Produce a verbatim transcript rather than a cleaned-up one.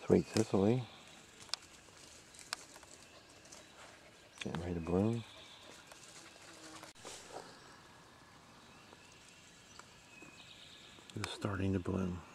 Sweet Cicely. Getting ready to bloom. Just starting to bloom.